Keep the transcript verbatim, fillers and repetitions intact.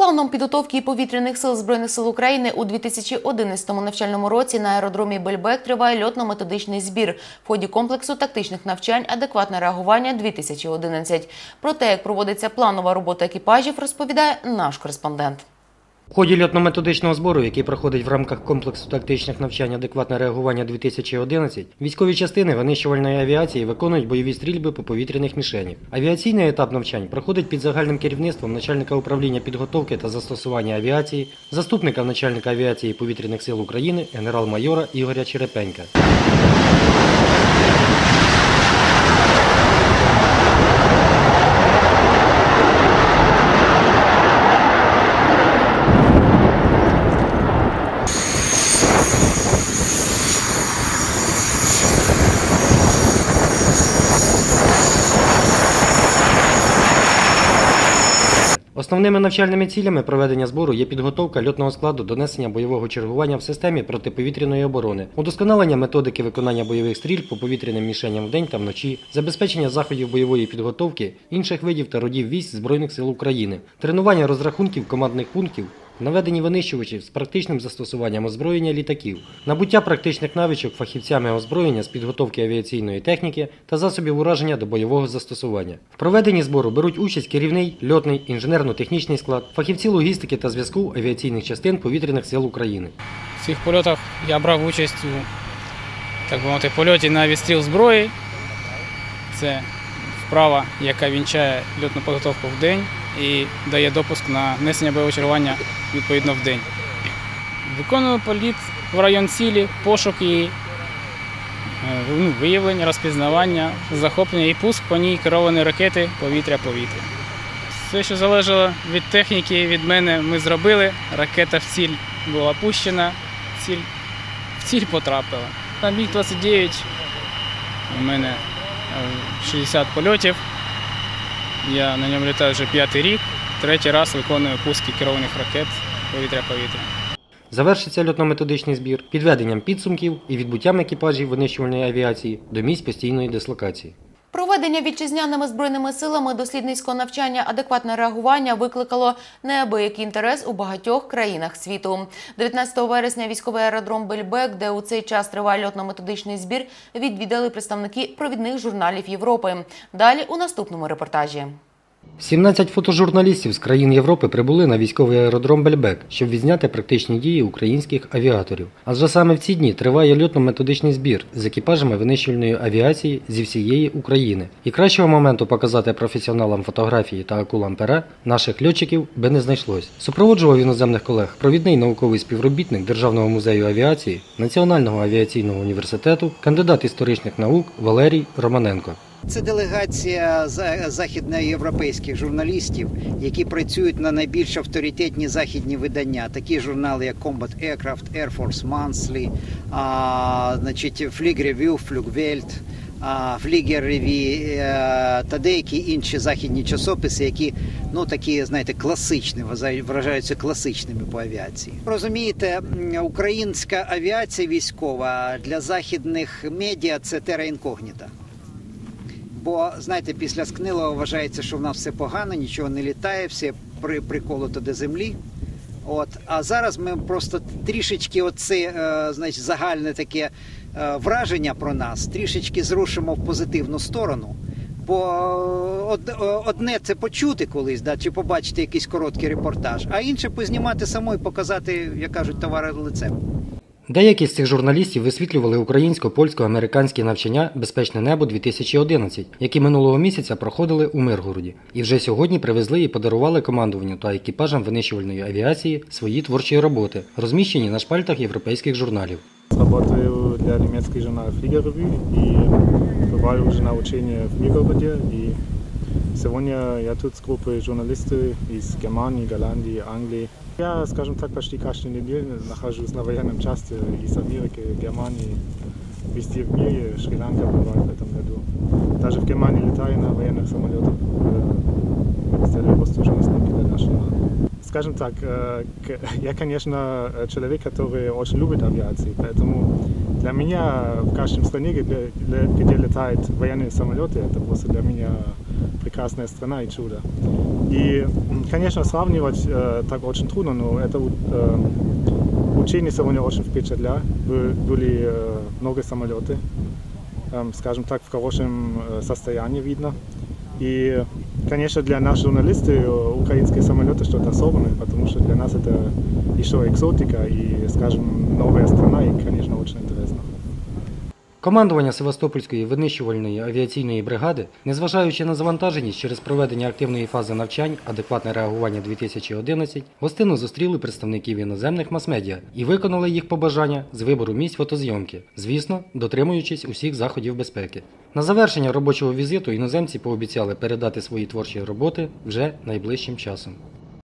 планом підготовки повітряних сил Збройних сил України у дві тисячі одинадцятому навчальному році на аеродромі Бельбек триває льотно-методичний збір в ході комплексу тактичних навчань «Адекватне реагування-дві тисячі одинадцять». Про те, як проводиться планова робота екіпажів, розповідає наш кореспондент. В ході льотно-методичного збору, який проходить в рамках комплексу тактичних навчань «Адекватне реагування-дві тисячі одинадцять», військові частини винищувальної авіації виконують бойові стрільби по повітряних мішенях. Авіаційний етап навчань проходить під загальним керівництвом начальника управління підготовки та застосування авіації, заступника начальника авіації повітряних сил України генерал-майора Ігоря Черепенька. Основними навчальними цілями проведення збору є підготовка льотного складу до несення бойового чергування в системі протиповітряної оборони, удосконалення методики виконання бойових стрільб по повітряним мішеням вдень та вночі, забезпечення заходів бойової підготовки інших видів та родів військ Збройних сил України, тренування розрахунків командних пунктів, наведення винищувачів з практичним застосуванням озброєння літаків, набуття практичних навичок фахівцями озброєння з підготовки авіаційної техніки та засобів ураження до бойового застосування. В проведенні збору беруть участь керівний, льотний, інженерно-технічний склад, фахівці логістики та зв'язку авіаційних частин Повітряних сил України. В цих польотах я брав участь у, так би мовити, польоті на відстріл зброї. Це вправа, яка вінчає льотну підготовку в день і дає допуск на несення бойового чергування відповідно в день. Виконували політ в район цілі, пошук її, ну, виявлення, розпізнавання, захоплення і пуск по ній керованої ракети повітря-повітря. Все, що залежало від техніки, від мене, ми зробили. Ракета в ціль була пущена, ціль, в ціль потрапила. На Міг двадцять дев'ять у мене шістдесят польотів. Я на ньому літаю вже п'ятий рік, третій раз виконую пуски керованих ракет повітря-повітря. Завершиться льотно-методичний збір підведенням підсумків і відбуттям екіпажів винищувальної авіації до місць постійної дислокації. Проведення вітчизняними збройними силами дослідницького навчання «Адекватне реагування» викликало неабиякий інтерес у багатьох країнах світу. дев'ятнадцятого вересня військовий аеродром Бельбек, де у цей час триває льотно-методичний збір, відвідали представники провідних журналів Європи. Далі у наступному репортажі. сімнадцять фотожурналістів з країн Європи прибули на військовий аеродром Бельбек, щоб відзняти практичні дії українських авіаторів. Адже саме в ці дні триває льотно-методичний збір з екіпажами винищувальної авіації зі всієї України. І кращого моменту показати професіоналам фотографії та акулам пера наших льотчиків би не знайшлось. Супроводжував іноземних колег провідний науковий співробітник Державного музею авіації, Національного авіаційного університету, кандидат історичних наук Валерій Романенко. Це делегація західноєвропейських журналістів, які працюють на найбільш авторитетні західні видання, такі журнали, як Combat Aircraft, Air Force Monthly, а, значить, Flieg Review, Flugwelt, Flieger Review та деякі інші західні часописи, які, ну, такі, знаєте, класичні, вважаються класичними по авіації. Розумієте, українська авіація військова для західних медіа – це терра інкогніта. Бо, знаєте, після Скнилова вважається, що в нас все погано, нічого не літає, все при, приколото до землі. От. А зараз ми просто трішечки оце, е, значить, загальне таке е, враження про нас, трішечки зрушимо в позитивну сторону. Бо од, одне це почути колись, да, чи побачити якийсь короткий репортаж, а інше познімати самому і показати, як кажуть, товари лицем. Деякі з цих журналістів висвітлювали українсько-польсько-американські навчання «Безпечне небо-дві тисячі одинадцять», які минулого місяця проходили у Миргороді. І вже сьогодні привезли і подарували командуванню та екіпажам винищувальної авіації свої творчі роботи, розміщені на шпальтах європейських журналів. Работаю для немецкого журнала Flieger Review и бываю уже на учении в Миргороде. И сегодня я тут с группой журналистов из Германии, Голландии, Англии. Я, скажем так, почти каждую неделю нахожусь на военном части из Америки, Германии, везде в мире. Шри-Ланка бывает в этом году. Даже в Германии летаю на военных самолетах, сделаю воздушные снимки для нашего. Скажем так, я, конечно, человек, который очень любит авиацию, поэтому для меня в каждой стране, где, где летают военные самолеты, это просто для меня прекрасная страна и чудо. И, конечно, сравнивать э, так очень трудно, но это э, учение сегодня очень впечатляет. Были э, много самолеты, э, скажем так, в хорошем э, состоянии видно. И, конечно, для нас, журналисты, украинские самолеты что-то особенное, потому что для нас это еще экзотика и, скажем, новая страна, и, конечно, очень интересно. Командування Севастопольської винищувальної авіаційної бригади, незважаючи на завантаженість через проведення активної фази навчань «Адекватне реагування дві тисячі одинадцять», гостинно зустріли представників іноземних мас-медіа і виконали їх побажання з вибору місць фотозйомки, звісно, дотримуючись усіх заходів безпеки. На завершення робочого візиту іноземці пообіцяли передати свої творчі роботи вже найближчим часом.